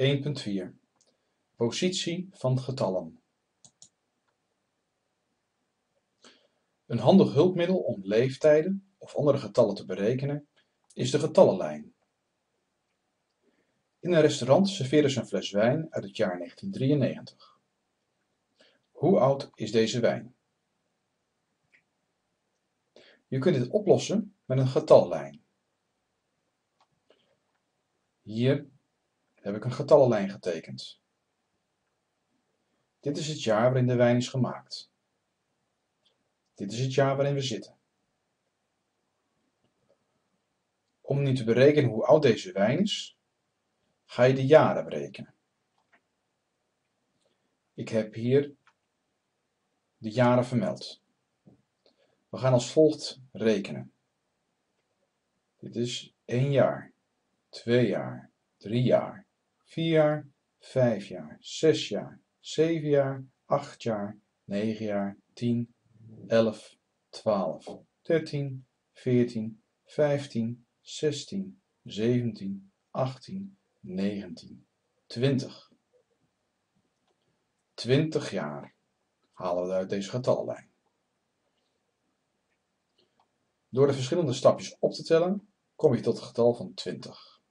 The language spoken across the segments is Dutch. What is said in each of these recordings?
1.4 Positie van getallen. Een handig hulpmiddel om leeftijden of andere getallen te berekenen is de getallenlijn. In een restaurant serveren ze een fles wijn uit het jaar 1993. Hoe oud is deze wijn? Je kunt dit oplossen met een getallijn. Hier heb ik een getallenlijn getekend. Dit is het jaar waarin de wijn is gemaakt. Dit is het jaar waarin we zitten. Om nu te berekenen hoe oud deze wijn is, ga je de jaren berekenen. Ik heb hier de jaren vermeld. We gaan als volgt rekenen. Dit is 1 jaar, 2 jaar, 3 jaar, 4 jaar, 5 jaar, 6 jaar, 7 jaar, 8 jaar, 9 jaar, 10, 11, 12, 13, 14, 15, 16, 17, 18, 19, 20. 20 jaar halen we uit deze getallenlijn. Door de verschillende stapjes op te tellen, kom je tot het getal van 20.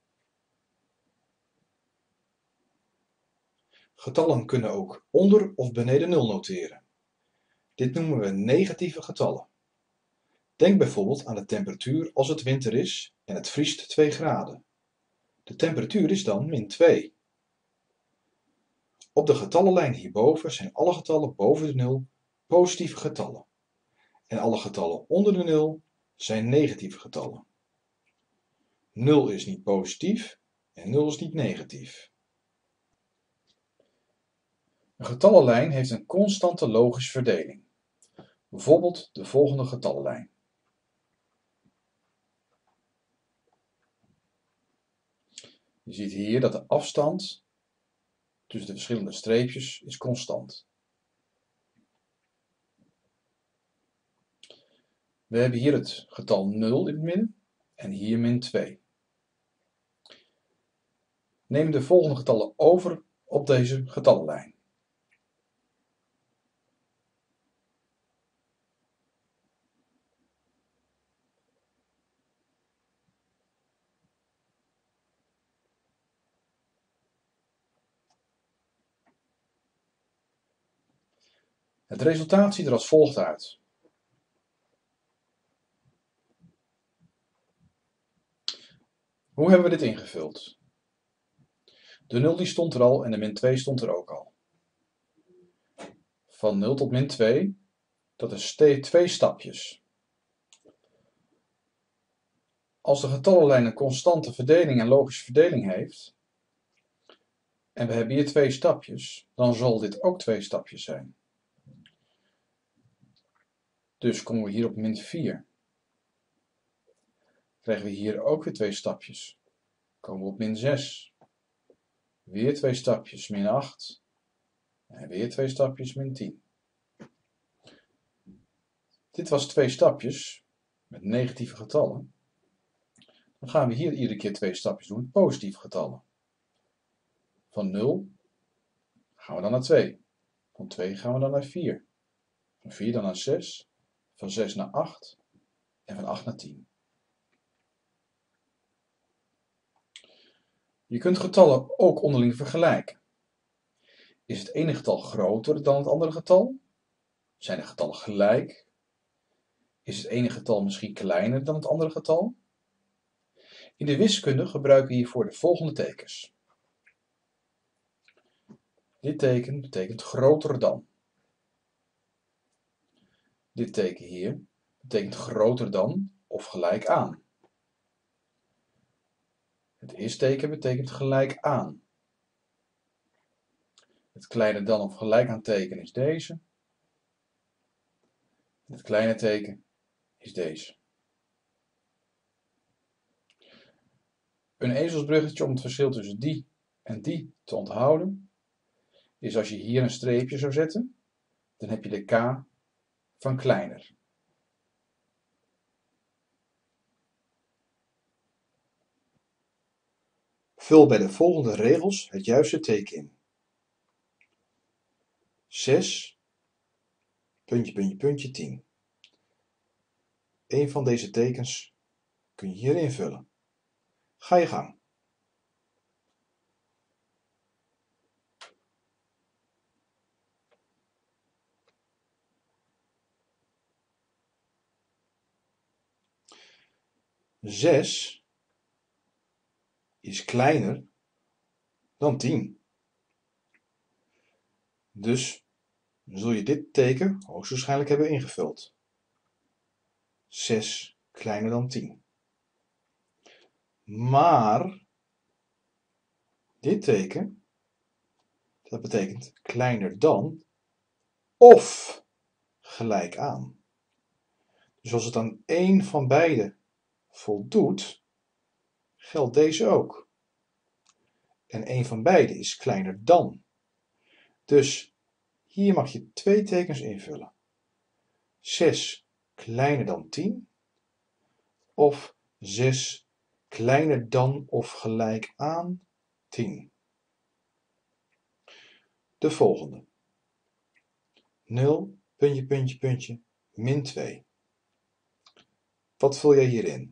Getallen kunnen ook onder of beneden 0 noteren. Dit noemen we negatieve getallen. Denk bijvoorbeeld aan de temperatuur als het winter is en het vriest 2 graden. De temperatuur is dan -2. Op de getallenlijn hierboven zijn alle getallen boven de 0 positieve getallen. En alle getallen onder de 0 zijn negatieve getallen. 0 is niet positief en 0 is niet negatief. Een getallenlijn heeft een constante logische verdeling. Bijvoorbeeld de volgende getallenlijn. Je ziet hier dat de afstand tussen de verschillende streepjes is constant. We hebben hier het getal 0 in het midden en hier -2. Neem de volgende getallen over op deze getallenlijn. Het resultaat ziet er als volgt uit. Hoe hebben we dit ingevuld? De 0 die stond er al en de -2 stond er ook al. Van 0 tot -2, dat is 2 stapjes. Als de getallenlijn een constante verdeling en logische verdeling heeft, en we hebben hier 2 stapjes, dan zal dit ook 2 stapjes zijn. Dus komen we hier op -4. Krijgen we hier ook weer 2 stapjes. Komen we op -6. Weer 2 stapjes, -8. En weer 2 stapjes, -10. Dit was 2 stapjes met negatieve getallen. Dan gaan we hier iedere keer 2 stapjes doen met positieve getallen. Van 0 gaan we dan naar 2. Van 2 gaan we dan naar 4. Van 4 dan naar 6. Van 6 naar 8. En van 8 naar 10. Je kunt getallen ook onderling vergelijken. Is het ene getal groter dan het andere getal? Zijn de getallen gelijk? Is het ene getal misschien kleiner dan het andere getal? In de wiskunde gebruiken we hiervoor de volgende tekens. Dit teken betekent groter dan. Dit teken hier betekent groter dan of gelijk aan. Het eerste teken betekent gelijk aan. Het kleine dan of gelijk aan teken is deze. Het kleine teken is deze. Een ezelsbruggetje om het verschil tussen die en die te onthouden is als je hier een streepje zou zetten, dan heb je de k van kleiner. Vul bij de volgende regels het juiste teken in. 6, puntje, puntje, puntje, 10. Een van deze tekens kun je hier invullen. Ga je gang. Zes is kleiner dan 10. Dus zul je dit teken hoogstwaarschijnlijk hebben ingevuld. 6 kleiner dan 10. Maar dit teken, dat betekent kleiner dan of gelijk aan. Dus als het aan één van beide voldoet, geldt deze ook. En één van beide is kleiner dan. Dus hier mag je twee tekens invullen. 6 kleiner dan 10 of 6 kleiner dan of gelijk aan 10. De volgende. 0, puntje, puntje, puntje, min 2. Wat vul jij hierin?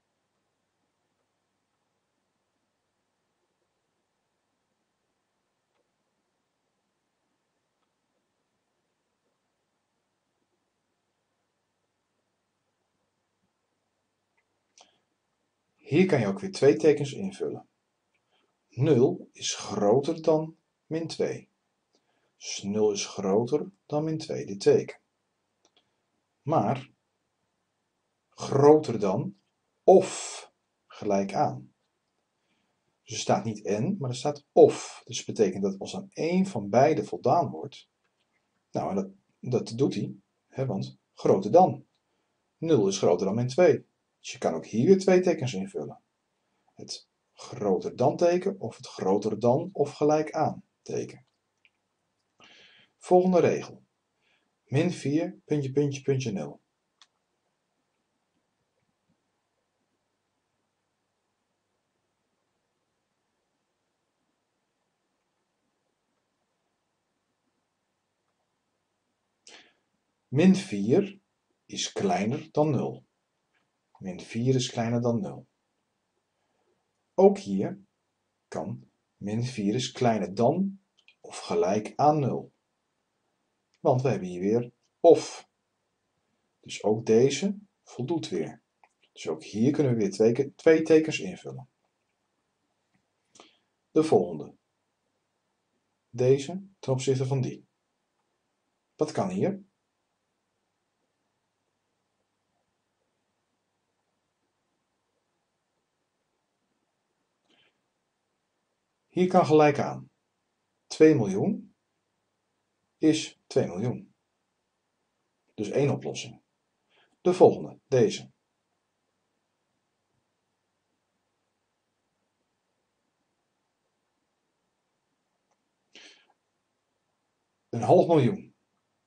Hier kan je ook weer twee tekens invullen. 0 is groter dan min 2. Dus 0 is groter dan min 2, dit teken. Maar groter dan of gelijk aan. Dus er staat niet en, maar er staat of. Dus dat betekent dat als aan één van beide voldaan wordt, nou, en dat doet hij, want groter dan. 0 is groter dan min 2. Dus je kan ook hier weer twee tekens invullen. Het groter dan teken of het groter dan of gelijk aan teken. Volgende regel. Min 4, puntje, puntje, puntje, 0. Min 4 is kleiner dan 0. Min 4 is kleiner dan 0. Ook hier kan min 4 is kleiner dan of gelijk aan 0. Want we hebben hier weer of. Dus ook deze voldoet weer. Dus ook hier kunnen we weer twee tekens invullen. De volgende. Deze ten opzichte van die. Wat kan hier? Hier kan gelijk aan. 2 miljoen is 2 miljoen. Dus één oplossing. De volgende, deze. Een half miljoen.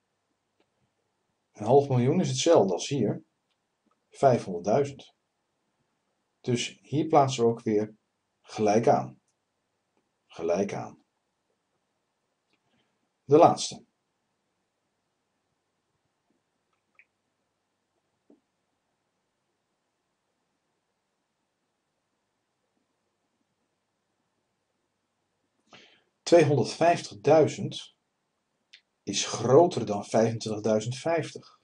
Een half miljoen is hetzelfde als hier. 500.000. Dus hier plaatsen we ook weer gelijk aan. Gelijk aan. De laatste. $250.000 is groter dan 25.050.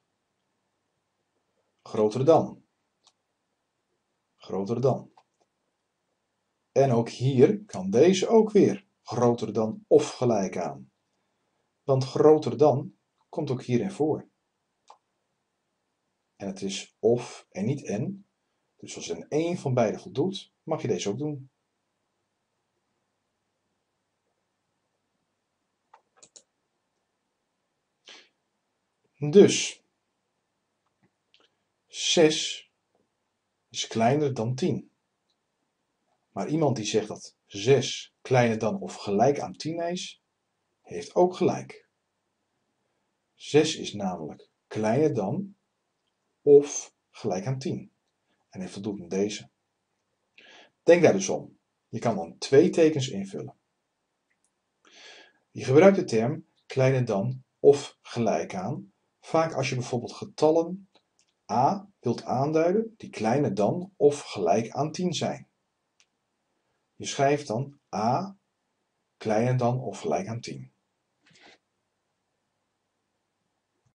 Groter dan. Groter dan. En ook hier kan deze ook weer groter dan of gelijk aan. Want groter dan komt ook hierin voor. En het is of en niet en. Dus als er één van beide voldoet, mag je deze ook doen. Dus 6 is kleiner dan 10. Maar iemand die zegt dat 6 kleiner dan of gelijk aan 10 is, heeft ook gelijk. 6 is namelijk kleiner dan of gelijk aan 10. En hij voldoet aan deze. Denk daar dus om. Je kan dan 2 tekens invullen. Je gebruikt de term kleiner dan of gelijk aan, vaak als je bijvoorbeeld getallen a wilt aanduiden die kleiner dan of gelijk aan 10 zijn. Je schrijft dan a kleiner dan of gelijk aan 10.